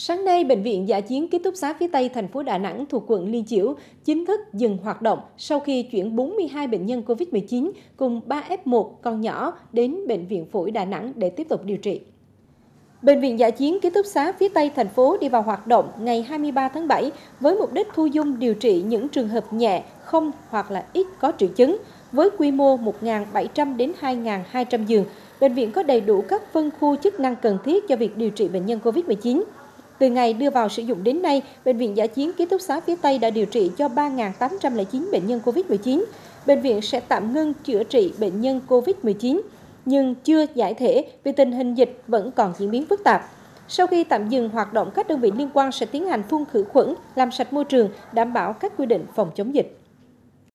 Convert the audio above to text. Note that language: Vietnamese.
Sáng nay, Bệnh viện Dã chiến ký túc xá phía Tây thành phố Đà Nẵng thuộc quận Liên Chiểu chính thức dừng hoạt động sau khi chuyển 42 bệnh nhân COVID-19 cùng 3 F1 con nhỏ đến Bệnh viện Phổi Đà Nẵng để tiếp tục điều trị. Bệnh viện Dã chiến ký túc xá phía Tây thành phố đi vào hoạt động ngày 23 tháng 7 với mục đích thu dung điều trị những trường hợp nhẹ, không hoặc là ít có triệu chứng. Với quy mô 1.700 đến 2.200 giường, bệnh viện có đầy đủ các phân khu chức năng cần thiết cho việc điều trị bệnh nhân COVID-19. Từ ngày đưa vào sử dụng đến nay, Bệnh viện Dã chiến ký túc xá phía Tây đã điều trị cho 3.809 bệnh nhân COVID-19. Bệnh viện sẽ tạm ngưng chữa trị bệnh nhân COVID-19, nhưng chưa giải thể vì tình hình dịch vẫn còn diễn biến phức tạp. Sau khi tạm dừng hoạt động, các đơn vị liên quan sẽ tiến hành phun khử khuẩn, làm sạch môi trường, đảm bảo các quy định phòng chống dịch.